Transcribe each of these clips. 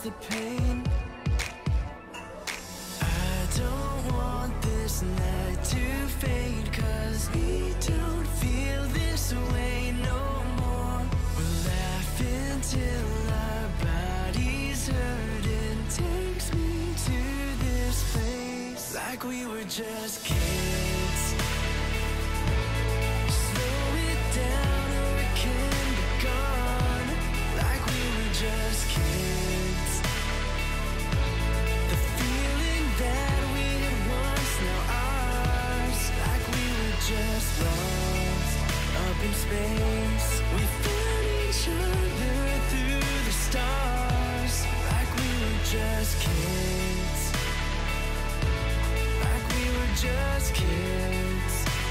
the pain. I don't want this night to fade, 'cause we don't feel this way no more. We're laughing till our bodies hurting. Takes me to this place like we were just kids. Slow it down or it can be gone, like we were just kids. The feeling that we had once, now ours, like we were just lost up in space. We found each other through the stars, like we were just kids. Like we were just kids.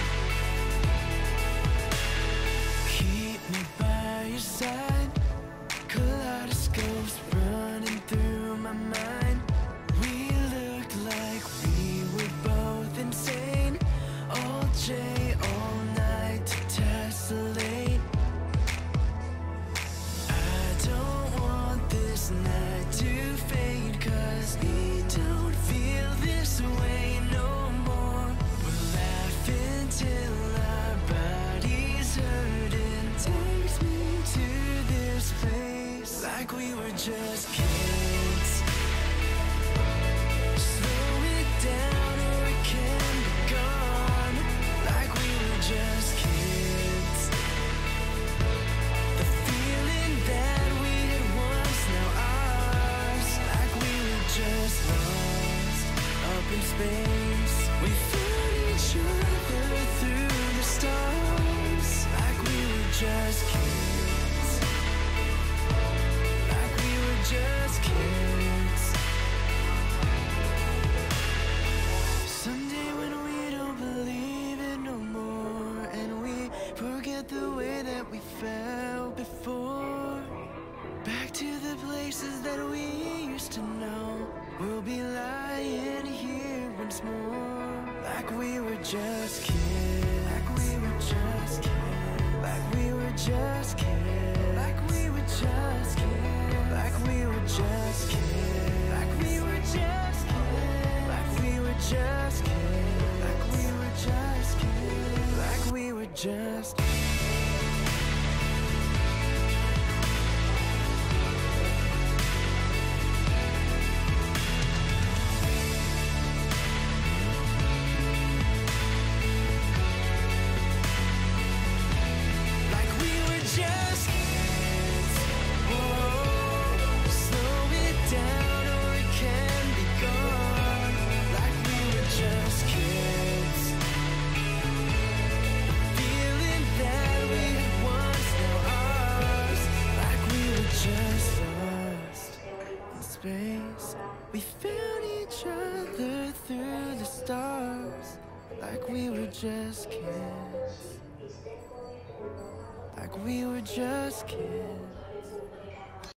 Keep me by your side, kaleidoscopes running through my mind. We looked like we were both insane, all day, all night to tessellate. I don't want this night to fade, 'cause we don't feel this way no more. We're laughing till our bodies hurting. Takes me to this place like we were just kids. Slow it down or it can be gone, like we were just kids. The feeling that we had once, now ours, like we were just lost up in space. We found each other through the stars, like we were just kids. Like we were just kids. Someday when we don't believe it no more, and we forget the way that we felt before, back to the places that we used to know, we'll be lying here once more, like we were just kids. Like we were just kids. Like we were just kids. Like we were just kids. Like we were just kids. Like we were just kids. Like we were just kids. Like we were just kids. Like we were just. Like we were just kids. Whoa, slow it down or it can be gone, like we were just kids. Feeling that we had once, now ours, like we were just lost in space. We found each other through the stars, like we were just kids. Like we were just kids.